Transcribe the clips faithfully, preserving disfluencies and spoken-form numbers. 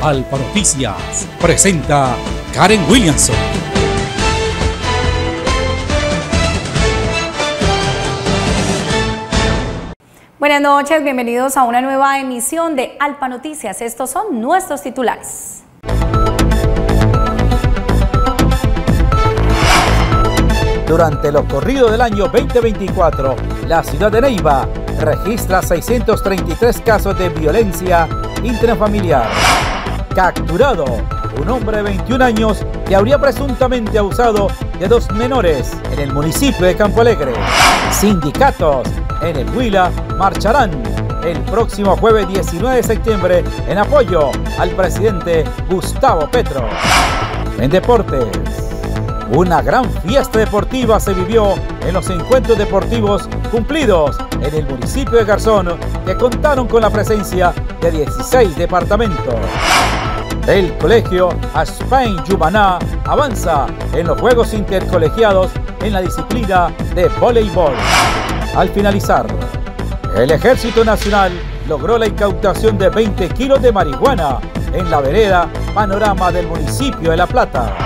Alfa Noticias presenta Karen Williamson. Buenas noches, bienvenidos a una nueva emisión de Alfa Noticias. Estos son nuestros titulares. Durante lo corrido del año veinte veinticuatro, la ciudad de Neiva registra seiscientos treinta y tres casos de violencia intrafamiliar. Capturado un hombre de veintiún años que habría presuntamente abusado de dos menores en el municipio de Campo Alegre. Sindicatos en el Huila marcharán el próximo jueves diecinueve de septiembre en apoyo al presidente Gustavo Petro. En deportes, una gran fiesta deportiva se vivió en los encuentros deportivos cumplidos en el municipio de Garzón, que contaron con la presencia de dieciséis departamentos. El colegio Aspain Yubaná avanza en los Juegos Intercolegiados en la disciplina de voleibol. Al finalizar, el Ejército Nacional logró la incautación de veinte kilos de marihuana en la vereda Panorama del municipio de La Plata.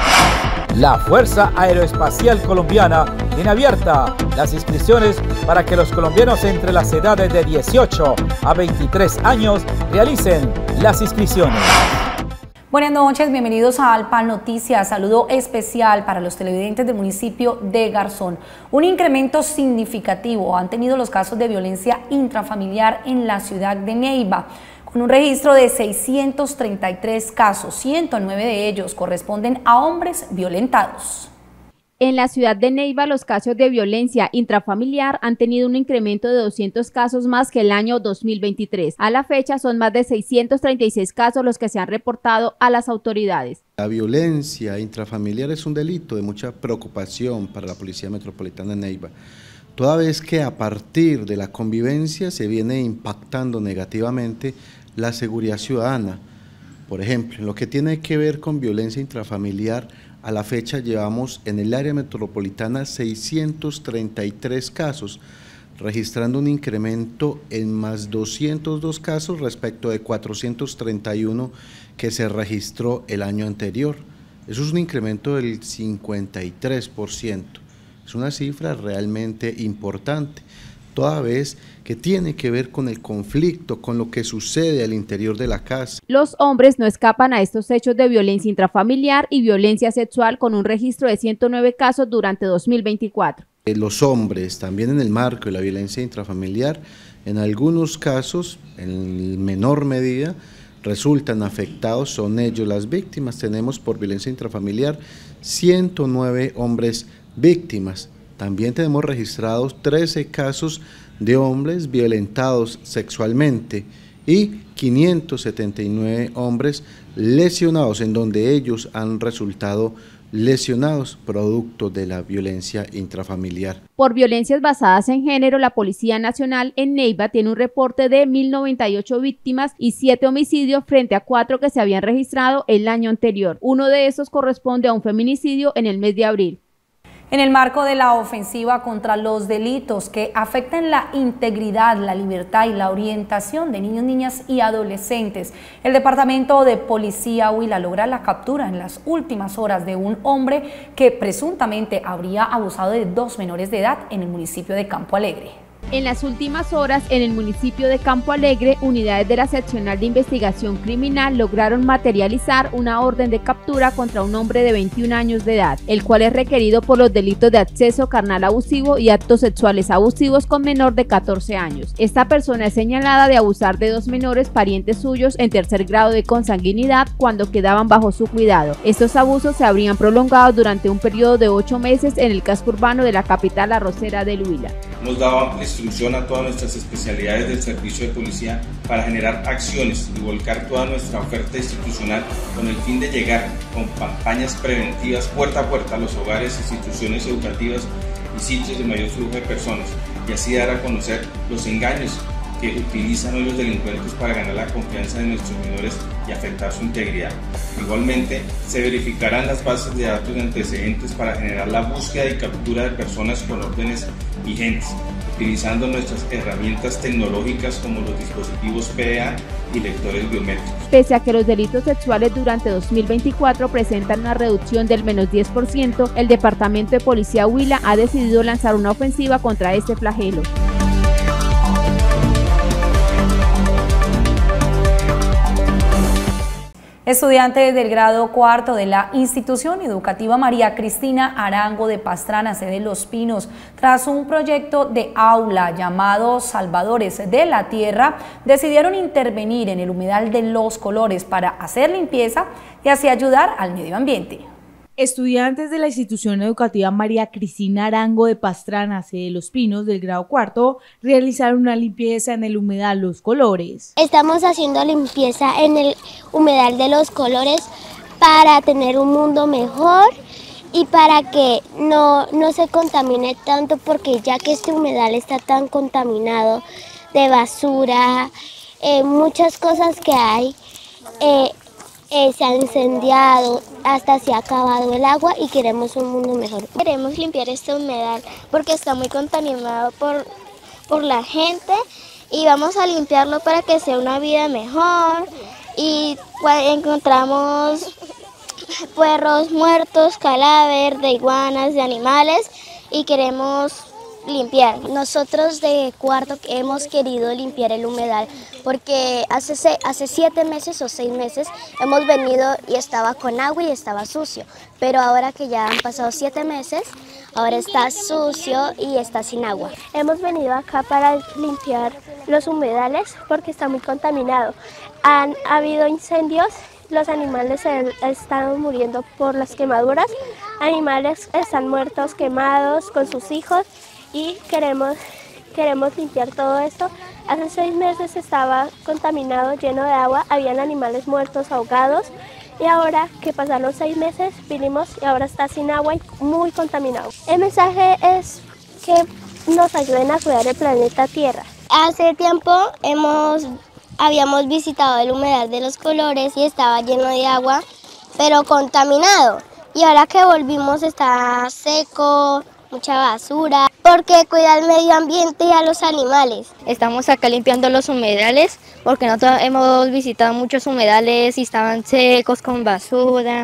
La Fuerza Aeroespacial Colombiana tiene abierta las inscripciones para que los colombianos entre las edades de dieciocho a veintitrés años realicen las inscripciones. Buenas noches, bienvenidos a Alfa Noticias. Saludo especial para los televidentes del municipio de Garzón. Un incremento significativo han tenido los casos de violencia intrafamiliar en la ciudad de Neiva, con un registro de seiscientos treinta y tres casos, ciento nueve de ellos corresponden a hombres violentados. En la ciudad de Neiva, los casos de violencia intrafamiliar han tenido un incremento de doscientos casos más que el año dos mil veintitrés. A la fecha, son más de seiscientos treinta y seis casos los que se han reportado a las autoridades. La violencia intrafamiliar es un delito de mucha preocupación para la Policía Metropolitana de Neiva, toda vez que a partir de la convivencia se viene impactando negativamente la seguridad ciudadana. Por ejemplo, en lo que tiene que ver con violencia intrafamiliar, a la fecha llevamos en el área metropolitana seiscientos treinta y tres casos, registrando un incremento en más doscientos dos casos respecto de cuatrocientos treinta y uno que se registró el año anterior. Eso es un incremento del cincuenta y tres por ciento. Es una cifra realmente importante, toda vez que tiene que ver con el conflicto, con lo que sucede al interior de la casa. Los hombres no escapan a estos hechos de violencia intrafamiliar y violencia sexual, con un registro de ciento nueve casos durante dos mil veinticuatro. Los hombres, también en el marco de la violencia intrafamiliar, en algunos casos, en menor medida, resultan afectados, son ellos las víctimas. Tenemos por violencia intrafamiliar ciento nueve hombres víctimas. También tenemos registrados trece casos de hombres violentados sexualmente y quinientos setenta y nueve hombres lesionados, en donde ellos han resultado lesionados producto de la violencia intrafamiliar. Por violencias basadas en género, la Policía Nacional en Neiva tiene un reporte de mil noventa y ocho víctimas y siete homicidios frente a cuatro que se habían registrado el año anterior. Uno de esos corresponde a un feminicidio en el mes de abril. En el marco de la ofensiva contra los delitos que afectan la integridad, la libertad y la orientación de niños, niñas y adolescentes, el Departamento de Policía Huila logra la captura en las últimas horas de un hombre que presuntamente habría abusado de dos menores de edad en el municipio de Campo Alegre. En las últimas horas, en el municipio de Campo Alegre, unidades de la Seccional de Investigación Criminal lograron materializar una orden de captura contra un hombre de veintiún años de edad, el cual es requerido por los delitos de acceso carnal abusivo y actos sexuales abusivos con menor de catorce años. Esta persona es señalada de abusar de dos menores parientes suyos en tercer grado de consanguinidad cuando quedaban bajo su cuidado. Estos abusos se habrían prolongado durante un periodo de ocho meses en el casco urbano de la capital arrocera del Huila. Hemos dado instrucción a todas nuestras especialidades del servicio de policía para generar acciones y volcar toda nuestra oferta institucional con el fin de llegar con campañas preventivas puerta a puerta a los hogares, instituciones educativas y sitios de mayor flujo de personas, y así dar a conocer los engaños que utilizan hoy los delincuentes para ganar la confianza de nuestros menores y afectar su integridad. Igualmente, se verificarán las bases de datos de antecedentes para generar la búsqueda y captura de personas con órdenes vigentes. utilizando nuestras herramientas tecnológicas como los dispositivos P D A y lectores biométricos. Pese a que los delitos sexuales durante dos mil veinticuatro presentan una reducción del menos diez por ciento, el Departamento de Policía Huila ha decidido lanzar una ofensiva contra este flagelo. Estudiantes del grado cuarto de la institución educativa María Cristina Arango de Pastrana, sede Los Pinos, tras un proyecto de aula llamado Salvadores de la Tierra, decidieron intervenir en el humedal de Los Colores para hacer limpieza y así ayudar al medio ambiente. Estudiantes de la institución educativa María Cristina Arango de Pastrana, sede Los Pinos, del grado cuarto, realizaron una limpieza en el humedal Los Colores. Estamos haciendo limpieza en el humedal de Los Colores para tener un mundo mejor y para que no, no se contamine tanto, porque ya que este humedal está tan contaminado de basura, eh, muchas cosas que hay, eh, Eh, se ha incendiado, hasta se ha acabado el agua y queremos un mundo mejor. Queremos limpiar este humedal porque está muy contaminado por, por la gente y vamos a limpiarlo para que sea una vida mejor. Y encontramos puerros muertos, cadáveres de iguanas, de animales, y queremos limpiar. Nosotros de cuarto hemos querido limpiar el humedal porque hace, hace siete meses o seis meses hemos venido y estaba con agua y estaba sucio, pero ahora que ya han pasado siete meses, ahora está sucio y está sin agua. Hemos venido acá para limpiar los humedales porque está muy contaminado. Han habido incendios, los animales están muriendo por las quemaduras, animales están muertos, quemados con sus hijos, y queremos, queremos limpiar todo esto. Hace seis meses estaba contaminado, lleno de agua, habían animales muertos, ahogados, y ahora que pasaron seis meses vinimos y ahora está sin agua y muy contaminado. El mensaje es que nos ayuden a cuidar el planeta Tierra. Hace tiempo hemos, habíamos visitado el humedal de Los Colores y estaba lleno de agua, pero contaminado, y ahora que volvimos está seco, mucha basura, porque cuida el medio ambiente y a los animales. Estamos acá limpiando los humedales porque nosotros hemos visitado muchos humedales y estaban secos con basura.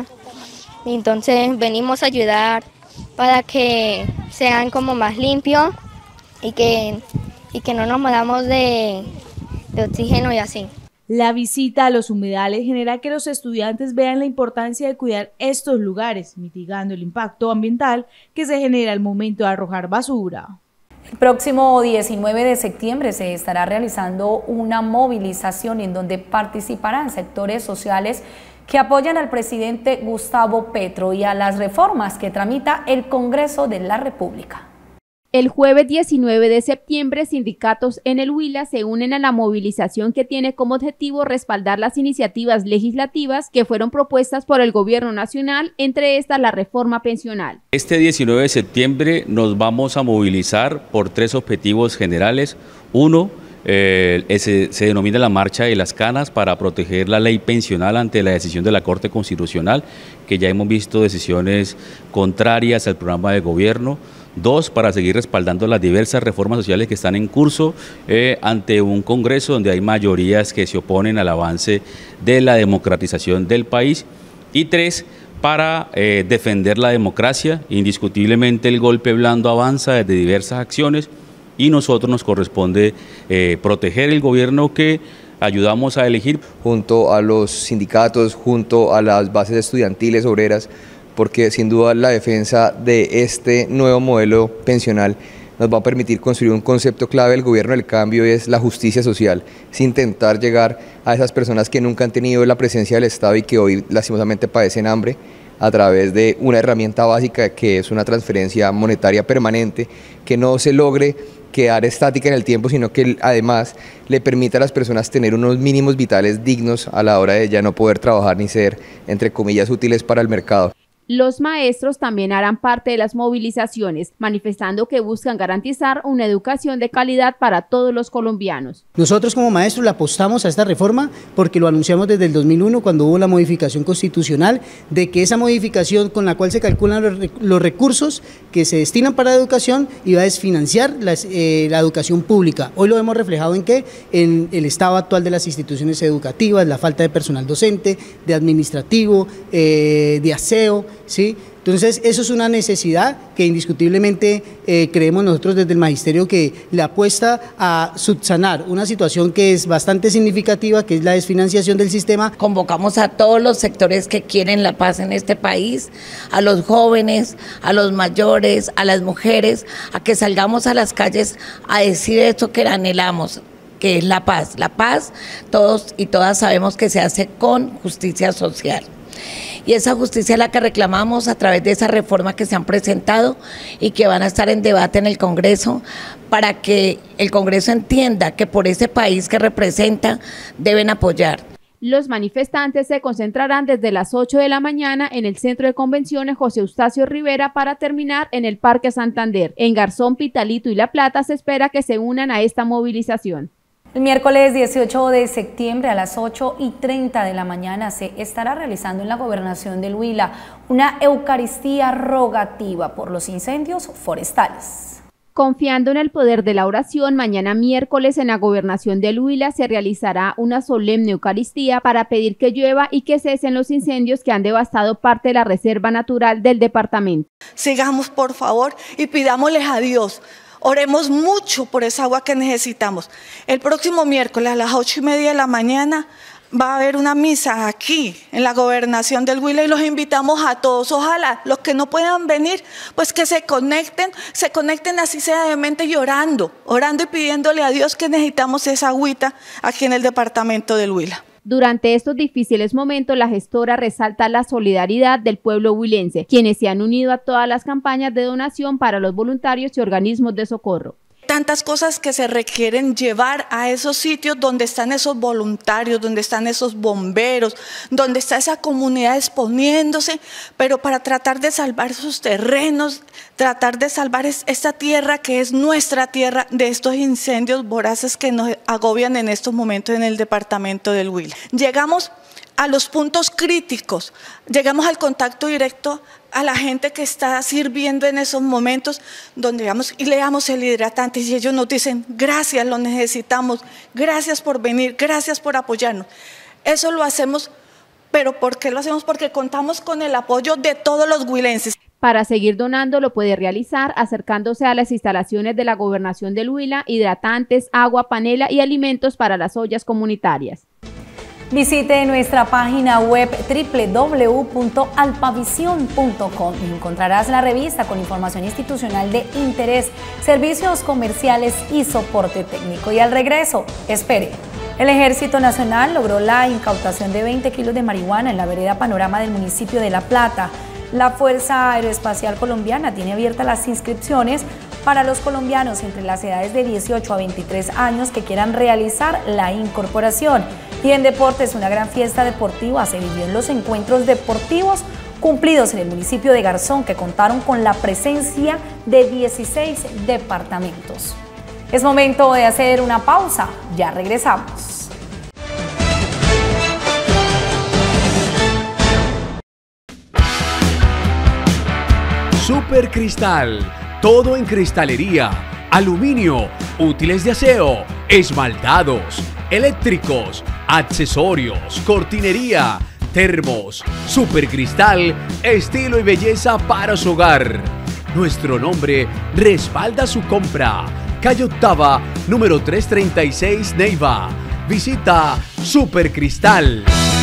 Entonces venimos a ayudar para que sean como más limpios y que, y que no nos moramos de, de oxígeno y así. La visita a los humedales genera que los estudiantes vean la importancia de cuidar estos lugares, mitigando el impacto ambiental que se genera al momento de arrojar basura. El próximo diecinueve de septiembre se estará realizando una movilización en donde participarán sectores sociales que apoyan al presidente Gustavo Petro y a las reformas que tramita el Congreso de la República. El jueves diecinueve de septiembre, sindicatos en el Huila se unen a la movilización que tiene como objetivo respaldar las iniciativas legislativas que fueron propuestas por el gobierno nacional, entre estas la reforma pensional. Este diecinueve de septiembre nos vamos a movilizar por tres objetivos generales. Uno, eh, se, se denomina la Marcha de las Canas para proteger la ley pensional ante la decisión de la Corte Constitucional, que ya hemos visto decisiones contrarias al programa de gobierno. Dos, para seguir respaldando las diversas reformas sociales que están en curso eh, ante un Congreso donde hay mayorías que se oponen al avance de la democratización del país. Y tres, para eh, defender la democracia. Indiscutiblemente el golpe blando avanza desde diversas acciones y nosotros nos corresponde eh, proteger el gobierno que ayudamos a elegir. Junto a los sindicatos, junto a las bases estudiantiles, obreras, porque sin duda la defensa de este nuevo modelo pensional nos va a permitir construir un concepto clave del gobierno del cambio, es la justicia social, es intentar llegar a esas personas que nunca han tenido la presencia del Estado y que hoy lastimosamente padecen hambre, a través de una herramienta básica que es una transferencia monetaria permanente, que no se logre quedar estática en el tiempo, sino que además le permita a las personas tener unos mínimos vitales dignos a la hora de ya no poder trabajar ni ser, entre comillas, útiles para el mercado. Los maestros también harán parte de las movilizaciones, manifestando que buscan garantizar una educación de calidad para todos los colombianos. Nosotros como maestros le apostamos a esta reforma porque lo anunciamos desde el dos mil uno cuando hubo la modificación constitucional, de que esa modificación con la cual se calculan los, los recursos que se destinan para la educación iba a desfinanciar las, eh, la educación pública. Hoy lo hemos reflejado en qué, en el estado actual de las instituciones educativas, la falta de personal docente, de administrativo, eh, de aseo, ¿sí? Entonces eso es una necesidad que indiscutiblemente eh, creemos nosotros desde el magisterio que le apuesta a subsanar una situación que es bastante significativa, que es la desfinanciación del sistema. Convocamos a todos los sectores que quieren la paz en este país, a los jóvenes, a los mayores, a las mujeres, a que salgamos a las calles a decir esto que anhelamos, que es la paz. La paz, todos y todas sabemos que se hace con justicia social. Y esa justicia es la que reclamamos a través de esa reforma que se han presentado y que van a estar en debate en el Congreso, para que el Congreso entienda que por ese país que representa deben apoyar. Los manifestantes se concentrarán desde las ocho de la mañana en el Centro de Convenciones José Eustacio Rivera para terminar en el Parque Santander. En Garzón, Pitalito y La Plata se espera que se unan a esta movilización. El miércoles dieciocho de septiembre a las ocho y treinta de la mañana se estará realizando en la Gobernación del Huila una Eucaristía rogativa por los incendios forestales. Confiando en el poder de la oración, mañana miércoles en la Gobernación del Huila se realizará una solemne Eucaristía para pedir que llueva y que cesen los incendios que han devastado parte de la reserva natural del departamento. Sigamos por favor y pidámosles a Dios. Oremos mucho por esa agua que necesitamos. El próximo miércoles a las ocho y media de la mañana va a haber una misa aquí en la Gobernación del Huila y los invitamos a todos. Ojalá los que no puedan venir, pues que se conecten, se conecten así sea de mente y orando, orando y pidiéndole a Dios que necesitamos esa agüita aquí en el departamento del Huila. Durante estos difíciles momentos, la gestora resalta la solidaridad del pueblo huilense, quienes se han unido a todas las campañas de donación para los voluntarios y organismos de socorro. Tantas cosas que se requieren llevar a esos sitios donde están esos voluntarios, donde están esos bomberos, donde está esa comunidad exponiéndose, pero para tratar de salvar esos terrenos, tratar de salvar esta tierra que es nuestra tierra de estos incendios voraces que nos agobian en estos momentos en el departamento del Huila. Llegamos a los puntos críticos, llegamos al contacto directo a la gente que está sirviendo en esos momentos donde llegamos y le damos el hidratante y ellos nos dicen gracias, lo necesitamos, gracias por venir, gracias por apoyarnos. Eso lo hacemos, pero ¿por qué lo hacemos? Porque contamos con el apoyo de todos los huilenses. Para seguir donando lo puede realizar acercándose a las instalaciones de la Gobernación del Huila, hidratantes, agua, panela y alimentos para las ollas comunitarias. Visite nuestra página web doble u doble u doble u punto alpavisión punto com y encontrarás la revista con información institucional de interés, servicios comerciales y soporte técnico. Y al regreso, espere. El Ejército Nacional logró la incautación de veinte kilos de marihuana en la vereda Panorama del municipio de La Plata. La Fuerza Aeroespacial Colombiana tiene abiertas las inscripciones para los colombianos entre las edades de dieciocho a veintitrés años que quieran realizar la incorporación. Y en deportes, una gran fiesta deportiva se vivió en los encuentros deportivos cumplidos en el municipio de Garzón, que contaron con la presencia de dieciséis departamentos. Es momento de hacer una pausa, ya regresamos. Super Cristal, todo en cristalería, aluminio, útiles de aseo, esmaltados, eléctricos, accesorios, cortinería, termos. Super Cristal, estilo y belleza para su hogar. Nuestro nombre respalda su compra. Calle Octava, número trescientos treinta y seis, Neiva. Visita Super Cristal.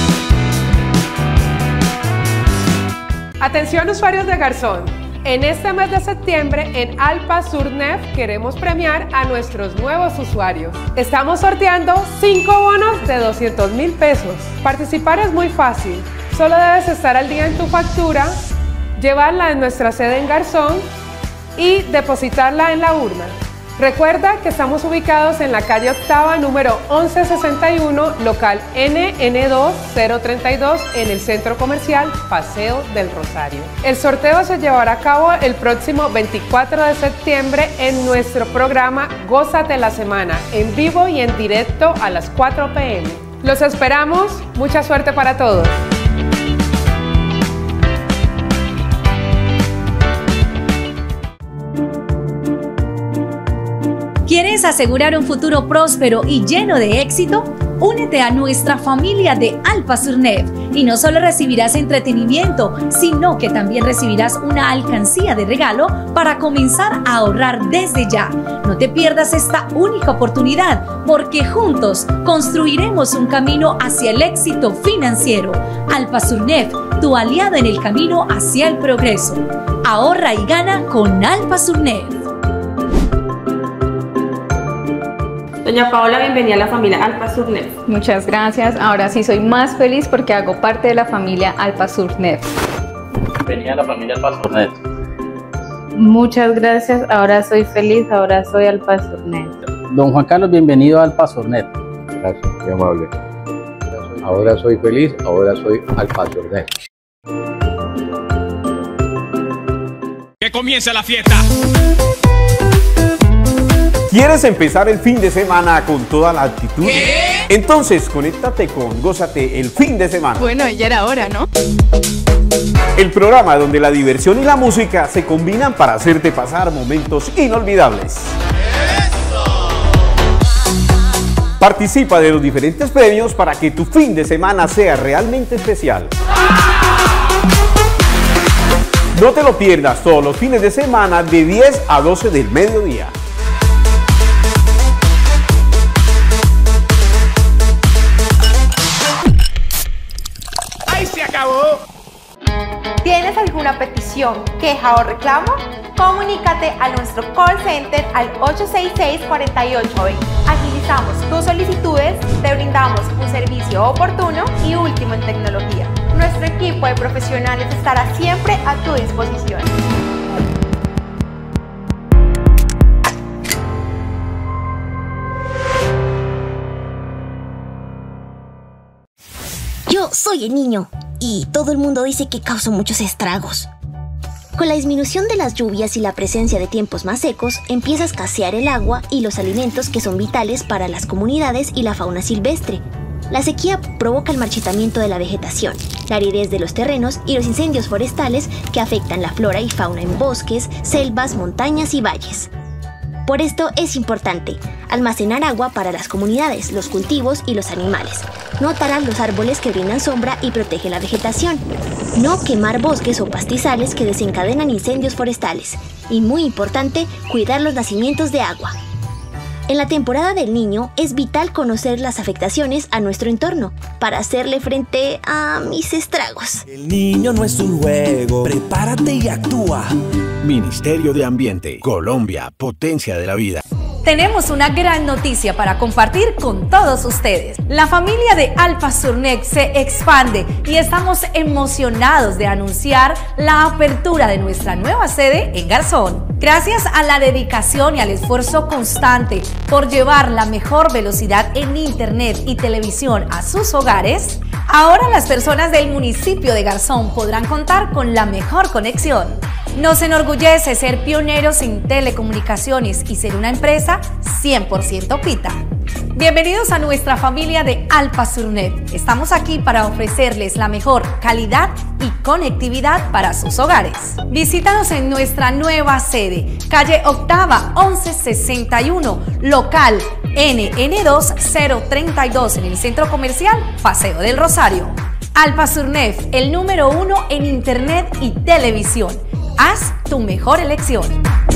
Atención usuarios de Garzón. En este mes de septiembre, en Alpa Surnef queremos premiar a nuestros nuevos usuarios. Estamos sorteando cinco bonos de doscientos mil pesos. Participar es muy fácil. Solo debes estar al día en tu factura, llevarla en nuestra sede en Garzón y depositarla en la urna. Recuerda que estamos ubicados en la calle Octava, número once sesenta y uno, local N N dos cero treinta y dos, en el Centro Comercial Paseo del Rosario. El sorteo se llevará a cabo el próximo veinticuatro de septiembre en nuestro programa Gózate la Semana, en vivo y en directo a las cuatro p m Los esperamos, mucha suerte para todos. ¿Quieres asegurar un futuro próspero y lleno de éxito? Únete a nuestra familia de Alpasurnef y no solo recibirás entretenimiento, sino que también recibirás una alcancía de regalo para comenzar a ahorrar desde ya. No te pierdas esta única oportunidad, porque juntos construiremos un camino hacia el éxito financiero. Alpasurnef, tu aliado en el camino hacia el progreso. Ahorra y gana con Alpasurnef. Doña Paola, bienvenida a la familia Alpasurnef. Muchas gracias. Ahora sí soy más feliz porque hago parte de la familia Alpasurnef. Bienvenida a la familia Alpasurnef. Muchas gracias. Ahora soy feliz. Ahora soy Alpasurnef. Don Juan Carlos, bienvenido a Alpasurnef. Gracias, muy amable. Ahora soy feliz. Ahora soy Alpasurnef. ¡Que comience la fiesta! ¿Quieres empezar el fin de semana con toda la actitud? ¿Qué? Entonces, conéctate con Gózate el fin de semana. Bueno, ya era hora, ¿no? El programa donde la diversión y la música se combinan para hacerte pasar momentos inolvidables. ¡Eso! Participa de los diferentes premios para que tu fin de semana sea realmente especial. No te lo pierdas todos los fines de semana de diez a doce del mediodía. ¡Se acabó! ¿Tienes alguna petición, queja o reclamo? Comunícate a nuestro call center al ocho seis seis, cuatro ocho dos cero. Agilizamos tus solicitudes, te brindamos un servicio oportuno y último en tecnología. Nuestro equipo de profesionales estará siempre a tu disposición. Yo soy el niño y todo el mundo dice que causo muchos estragos. Con la disminución de las lluvias y la presencia de tiempos más secos, empieza a escasear el agua y los alimentos que son vitales para las comunidades y la fauna silvestre. La sequía provoca el marchitamiento de la vegetación, la aridez de los terrenos y los incendios forestales que afectan la flora y fauna en bosques, selvas, montañas y valles. Por esto es importante almacenar agua para las comunidades, los cultivos y los animales. No talar los árboles que brindan sombra y protegen la vegetación. No quemar bosques o pastizales que desencadenan incendios forestales. Y muy importante, cuidar los nacimientos de agua. En la temporada del Niño es vital conocer las afectaciones a nuestro entorno para hacerle frente a mis estragos. El niño no es un juego, prepárate y actúa. Ministerio de Ambiente, Colombia, potencia de la vida. Tenemos una gran noticia para compartir con todos ustedes. La familia de Alpasurnef se expande y estamos emocionados de anunciar la apertura de nuestra nueva sede en Garzón. Gracias a la dedicación y al esfuerzo constante por llevar la mejor velocidad en internet y televisión a sus hogares, ahora las personas del municipio de Garzón podrán contar con la mejor conexión. Nos enorgullece ser pioneros en telecomunicaciones y ser una empresa cien por ciento Pita. Bienvenidos a nuestra familia de Alpasurnef. Estamos aquí para ofrecerles la mejor calidad y conectividad para sus hogares. Visítanos en nuestra nueva sede, calle Octava once sesenta y uno, local N N dos cero treinta y dos, en el Centro Comercial Paseo del Rosario. Alpasurnef, el número uno en internet y televisión. Haz tu mejor elección.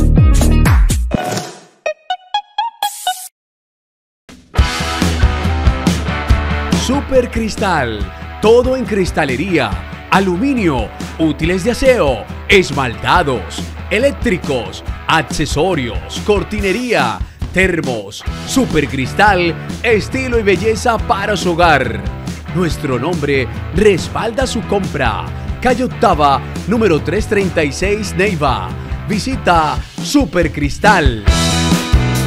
Super Cristal, todo en cristalería, aluminio, útiles de aseo, esmaltados, eléctricos, accesorios, cortinería, termos. Super Cristal, estilo y belleza para su hogar. Nuestro nombre respalda su compra. Calle Octava, número trescientos treinta y seis, Neiva. Visita Super Cristal.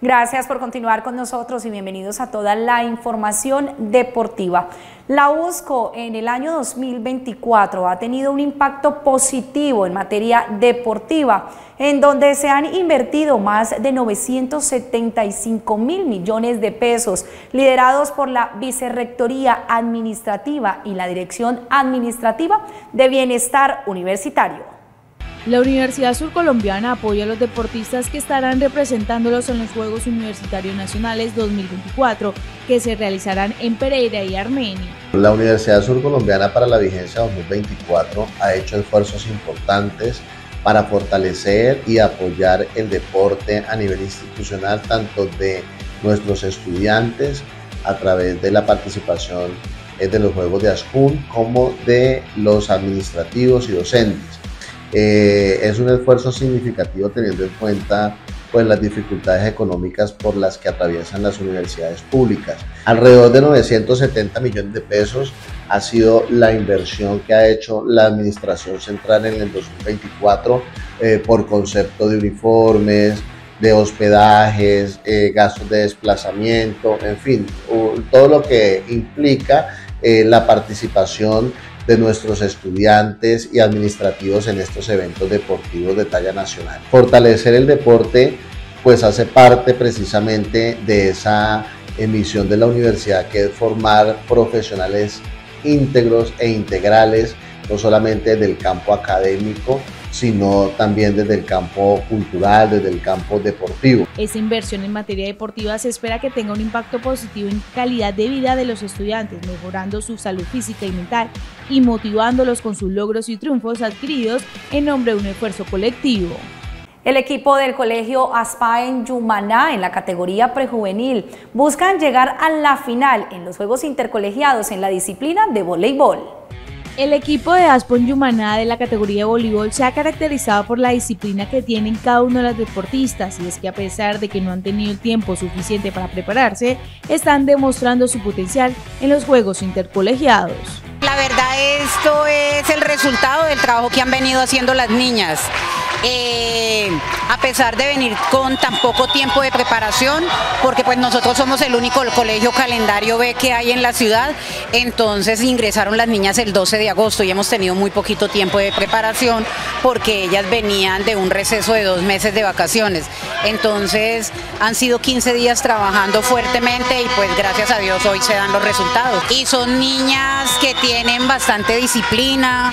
Gracias por continuar con nosotros y bienvenidos a toda la información deportiva. La USCO en el año dos mil veinticuatro ha tenido un impacto positivo en materia deportiva, en donde se han invertido más de novecientos setenta y cinco mil millones de pesos, liderados por la Vicerrectoría Administrativa y la Dirección Administrativa de Bienestar Universitario. La Universidad Surcolombiana apoya a los deportistas que estarán representándolos en los Juegos Universitarios Nacionales dos mil veinticuatro, que se realizarán en Pereira y Armenia. La Universidad Surcolombiana para la vigencia dos mil veinticuatro ha hecho esfuerzos importantes para fortalecer y apoyar el deporte a nivel institucional, tanto de nuestros estudiantes a través de la participación de los Juegos de ASCUN como de los administrativos y docentes. Eh, es un esfuerzo significativo teniendo en cuenta pues, las dificultades económicas por las que atraviesan las universidades públicas. Alrededor de novecientos setenta millones de pesos ha sido la inversión que ha hecho la Administración Central en el dos mil veinticuatro eh, por concepto de uniformes, de hospedajes, eh, gastos de desplazamiento, en fin, todo lo que implica eh, la participación de nuestros estudiantes y administrativos en estos eventos deportivos de talla nacional. Fortalecer el deporte pues hace parte precisamente de esa misión de la universidad, que es formar profesionales íntegros e integrales, no solamente del campo académico, sino también desde el campo cultural, desde el campo deportivo. Esta inversión en materia deportiva se espera que tenga un impacto positivo en calidad de vida de los estudiantes, mejorando su salud física y mental y motivándolos con sus logros y triunfos adquiridos en nombre de un esfuerzo colectivo. El equipo del colegio ASPA en Yumaná, en la categoría prejuvenil, buscan llegar a la final en los Juegos Intercolegiados en la disciplina de voleibol. El equipo de ASPA en Yumaná de la categoría de voleibol se ha caracterizado por la disciplina que tienen cada uno de los deportistas, y es que a pesar de que no han tenido el tiempo suficiente para prepararse, están demostrando su potencial en los Juegos Intercolegiados. La verdad, esto es el resultado del trabajo que han venido haciendo las niñas. Eh, a pesar de venir con tan poco tiempo de preparación, porque pues nosotros somos el único colegio calendario B que hay en la ciudad, entonces ingresaron las niñas el doce de agosto y hemos tenido muy poquito tiempo de preparación porque ellas venían de un receso de dos meses de vacaciones. Entonces han sido quince días trabajando fuertemente y pues gracias a Dios hoy se dan los resultados. Y son niñas que tienen bastante disciplina,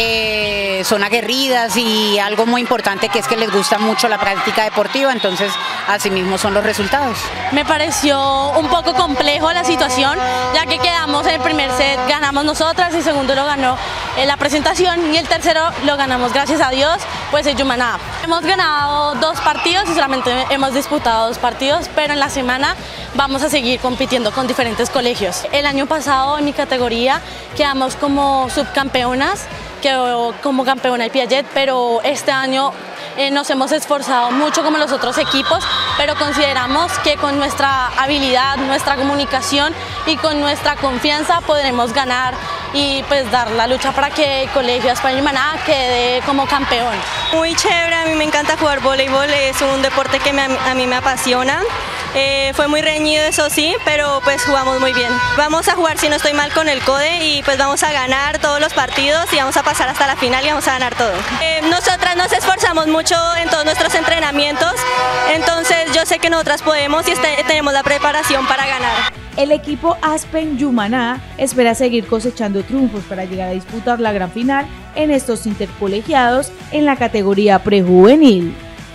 eh, son aguerridas y algo muy importante que es que les gusta mucho la práctica deportiva, entonces así mismo son los resultados. Me pareció un poco complejo la situación, ya que quedamos en el primer set, ganamos nosotras, el segundo lo ganó en la presentación y el tercero lo ganamos gracias a Dios, pues en Yumaná. Hemos ganado dos partidos y solamente hemos disputado dos partidos, pero en la semana vamos a seguir compitiendo con diferentes colegios. El año pasado en mi categoría quedamos como subcampeonas, quedó como campeona el Piaget, pero este año eh, nos hemos esforzado mucho como los otros equipos, pero consideramos que con nuestra habilidad, nuestra comunicación y con nuestra confianza podremos ganar y pues dar la lucha para que el colegio ASPA en Yumaná quede como campeón. Muy chévere, a mí me encanta jugar voleibol, es un deporte que me, a mí me apasiona. Eh, fue muy reñido, eso sí, pero pues jugamos muy bien. Vamos a jugar, si no estoy mal, con el CODE y pues vamos a ganar todos los partidos y vamos a pasar hasta la final y vamos a ganar todo. Eh, nosotras nos esforzamos mucho en todos nuestros entrenamientos, entonces yo sé que nosotras podemos y este, tenemos la preparación para ganar. El equipo ASPA en Yumaná espera seguir cosechando triunfos para llegar a disputar la gran final en estos intercolegiados en la categoría prejuvenil.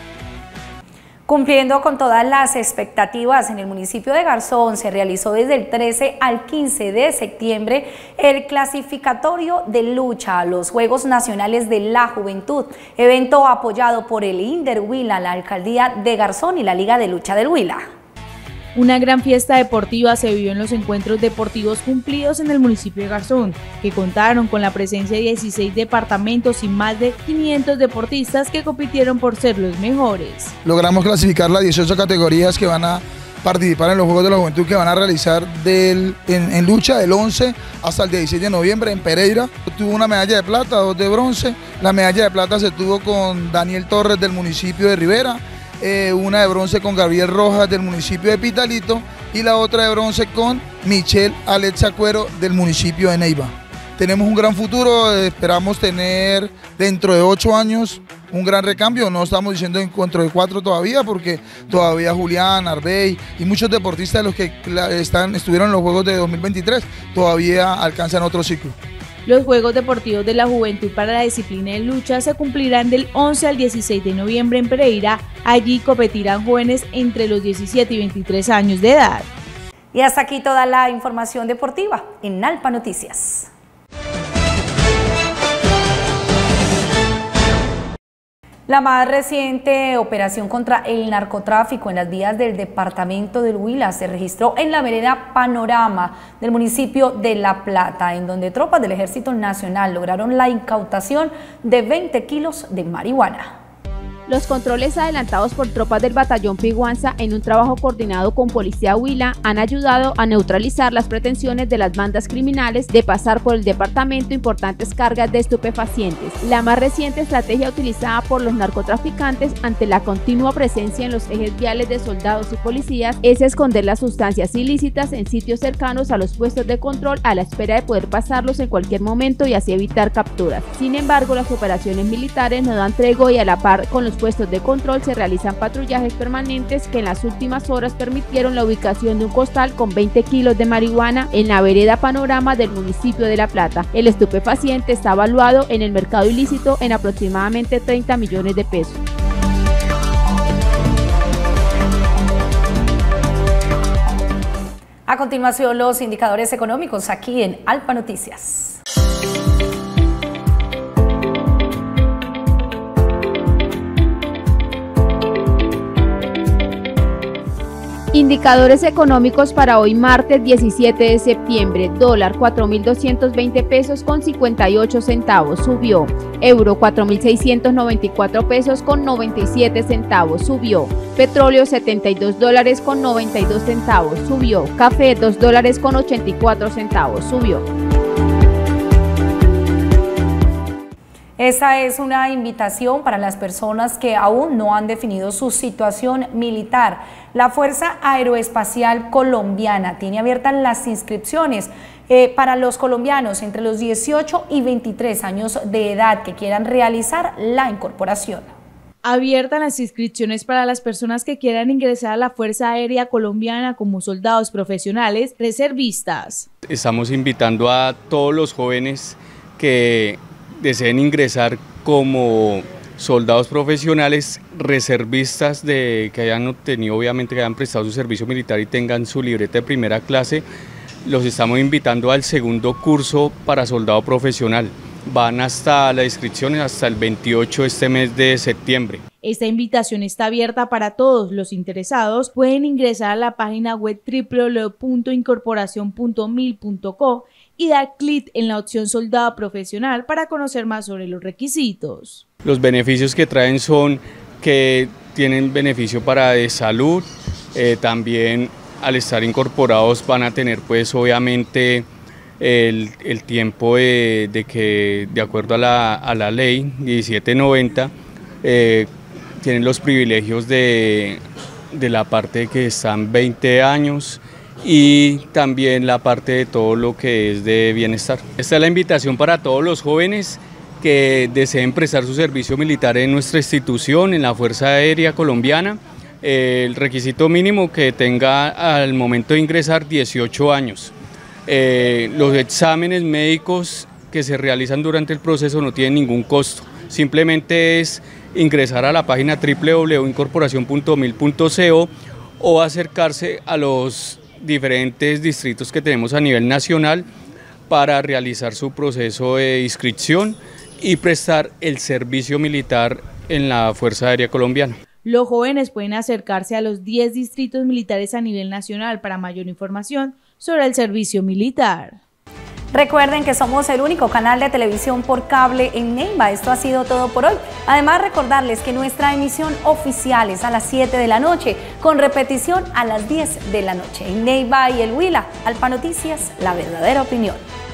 Cumpliendo con todas las expectativas, en el municipio de Garzón se realizó desde el trece al quince de septiembre el clasificatorio de lucha a los Juegos Nacionales de la Juventud, evento apoyado por el INDER Huila, la Alcaldía de Garzón y la Liga de Lucha del Huila. Una gran fiesta deportiva se vivió en los encuentros deportivos cumplidos en el municipio de Garzón, que contaron con la presencia de dieciséis departamentos y más de quinientos deportistas que compitieron por ser los mejores. Logramos clasificar las dieciocho categorías que van a participar en los Juegos de la Juventud que van a realizar del, en, en lucha del once hasta el dieciséis de noviembre en Pereira. Tuvo una medalla de plata, dos de bronce. La medalla de plata se tuvo con Daniel Torres del municipio de Rivera. eh, una de bronce con Gabriel Rojas del municipio de Pitalito y la otra de bronce con Michelle Alexa Cuero del municipio de Neiva. Tenemos un gran futuro, esperamos tener dentro de ocho años un gran recambio, no estamos diciendo dentro de cuatro todavía, porque todavía Julián, Arbey y muchos deportistas de los que están, estuvieron en los Juegos de dos mil veintitrés todavía alcanzan otro ciclo. Los Juegos Deportivos de la Juventud para la disciplina de lucha se cumplirán del once al dieciséis de noviembre en Pereira. Allí competirán jóvenes entre los diecisiete y veintitrés años de edad. Y hasta aquí toda la información deportiva en Alpa Noticias. La más reciente operación contra el narcotráfico en las vías del departamento del Huila se registró en la vereda Panorama del municipio de La Plata, en donde tropas del Ejército Nacional lograron la incautación de veinte kilos de marihuana. Los controles adelantados por tropas del batallón Piguanza en un trabajo coordinado con Policía Huila han ayudado a neutralizar las pretensiones de las bandas criminales de pasar por el departamento importantes cargas de estupefacientes. La más reciente estrategia utilizada por los narcotraficantes ante la continua presencia en los ejes viales de soldados y policías es esconder las sustancias ilícitas en sitios cercanos a los puestos de control a la espera de poder pasarlos en cualquier momento y así evitar capturas. Sin embargo, las operaciones militares no dan tregua y a la par con los puestos de control se realizan patrullajes permanentes que en las últimas horas permitieron la ubicación de un costal con veinte kilos de marihuana en la vereda Panorama del municipio de La Plata. El estupefaciente está evaluado en el mercado ilícito en aproximadamente treinta millones de pesos. A continuación, los indicadores económicos aquí en Alpa Noticias. Indicadores económicos para hoy martes diecisiete de septiembre. Dólar cuatro mil doscientos veinte pesos con cincuenta y ocho centavos, subió. Euro cuatro mil seiscientos noventa y cuatro pesos con noventa y siete centavos, subió. Petróleo setenta y dos dólares con noventa y dos centavos, subió. Café dos dólares con ochenta y cuatro centavos, subió. Esta es una invitación para las personas que aún no han definido su situación militar. La Fuerza Aeroespacial Colombiana tiene abiertas las inscripciones eh, para los colombianos entre los dieciocho y veintitrés años de edad que quieran realizar la incorporación. Abiertas las inscripciones para las personas que quieran ingresar a la Fuerza Aérea Colombiana como soldados profesionales reservistas. Estamos invitando a todos los jóvenes que deseen ingresar como soldados profesionales reservistas de que hayan obtenido, obviamente que hayan prestado su servicio militar y tengan su libreta de primera clase. Los estamos invitando al segundo curso para soldado profesional. Van hasta la inscripción hasta el veintiocho de este mes de septiembre. Esta invitación está abierta para todos los interesados. Pueden ingresar a la página web doble u doble u doble u punto incorporación punto mil punto co y dar clic en la opción soldado profesional para conocer más sobre los requisitos. Los beneficios que traen son que tienen beneficio para de salud, eh, también al estar incorporados van a tener pues obviamente el, el tiempo de, de que de acuerdo a la, a la ley diecisiete noventa eh, tienen los privilegios de, de la parte de que están veinte años y también la parte de todo lo que es de bienestar. Esta es la invitación para todos los jóvenes que deseen prestar su servicio militar en nuestra institución, en la Fuerza Aérea Colombiana. El requisito mínimo que tenga al momento de ingresar dieciocho años. Eh, los exámenes médicos que se realizan durante el proceso no tienen ningún costo, simplemente es ingresar a la página doble u doble u doble u punto incorporación punto mil punto co o acercarse a los diferentes distritos que tenemos a nivel nacional para realizar su proceso de inscripción y prestar el servicio militar en la Fuerza Aérea Colombiana. Los jóvenes pueden acercarse a los diez distritos militares a nivel nacional para mayor información sobre el servicio militar. Recuerden que somos el único canal de televisión por cable en Neiva. Esto ha sido todo por hoy. Además, recordarles que nuestra emisión oficial es a las siete de la noche, con repetición a las diez de la noche. En Neiva y el Huila, Alpa Noticias, la verdadera opinión.